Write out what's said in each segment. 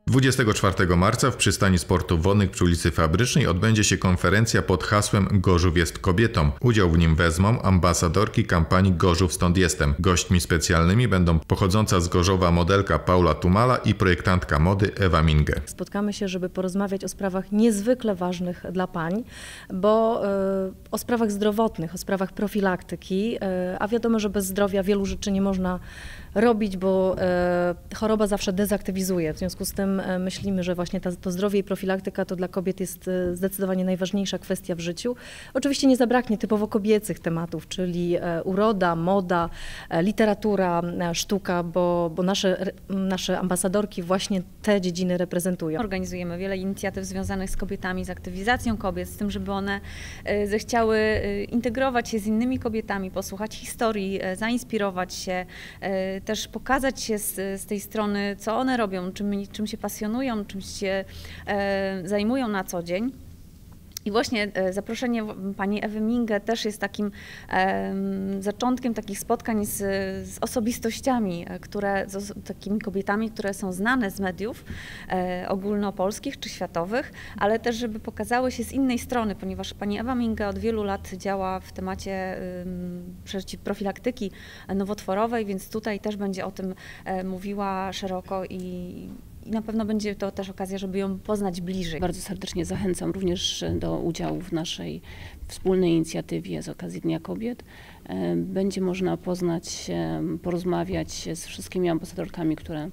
24 marca w przystani sportów wodnych przy ulicy Fabrycznej odbędzie się konferencja pod hasłem Gorzów jest kobietą. Udział w nim wezmą ambasadorki kampanii Gorzów stąd jestem. Gośćmi specjalnymi będą pochodząca z Gorzowa modelka Paula Tumala i projektantka mody Ewa Minge. Spotkamy się, żeby porozmawiać o sprawach niezwykle ważnych dla pań, bo o sprawach zdrowotnych, o sprawach profilaktyki, a wiadomo, że bez zdrowia wielu rzeczy nie można robić, bo choroba zawsze dezaktywizuje. W związku z tym myślimy, że właśnie to zdrowie i profilaktyka to dla kobiet jest zdecydowanie najważniejsza kwestia w życiu. Oczywiście nie zabraknie typowo kobiecych tematów, czyli uroda, moda, literatura, sztuka, bo nasze ambasadorki właśnie te dziedziny reprezentują. Organizujemy wiele inicjatyw związanych z kobietami, z aktywizacją kobiet, z tym, żeby one zechciały integrować się z innymi kobietami, posłuchać historii, zainspirować się, też pokazać się z tej strony, co one robią, czym się pasjonują, czym się zajmują na co dzień. I właśnie zaproszenie pani Ewy Minge też jest takim zaczątkiem takich spotkań z osobistościami, takimi kobietami, które są znane z mediów ogólnopolskich czy światowych, ale też żeby pokazały się z innej strony, ponieważ pani Ewa Minge od wielu lat działa w temacie profilaktyki nowotworowej, więc tutaj też będzie o tym mówiła szeroko i na pewno będzie to też okazja, żeby ją poznać bliżej. Bardzo serdecznie zachęcam również do udziału w naszej wspólnej inicjatywie z okazji Dnia Kobiet. Będzie można poznać się, porozmawiać z wszystkimi ambasadorkami, które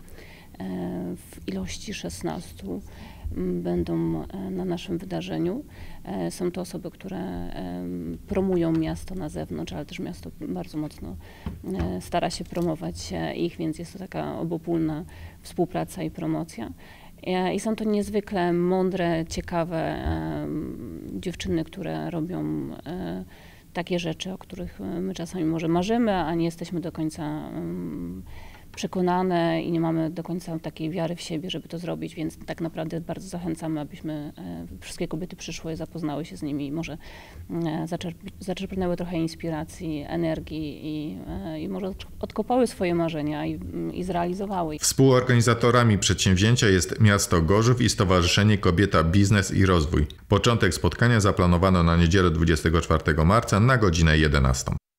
w ilości 16 będą na naszym wydarzeniu. Są to osoby, które promują miasto na zewnątrz, ale też miasto bardzo mocno stara się promować ich, więc jest to taka obopólna współpraca i promocja. I są to niezwykle mądre, ciekawe dziewczyny, które robią takie rzeczy, o których my czasami może marzymy, a nie jesteśmy do końca przekonane i nie mamy do końca takiej wiary w siebie, żeby to zrobić, więc tak naprawdę bardzo zachęcamy, abyśmy wszystkie kobiety przyszły, zapoznały się z nimi i może zaczerpnęły trochę inspiracji, energii i może odkopały swoje marzenia i zrealizowały. Współorganizatorami przedsięwzięcia jest miasto Gorzów i Stowarzyszenie Kobieta, Biznes i Rozwój. Początek spotkania zaplanowano na niedzielę 24 marca na godzinę 11.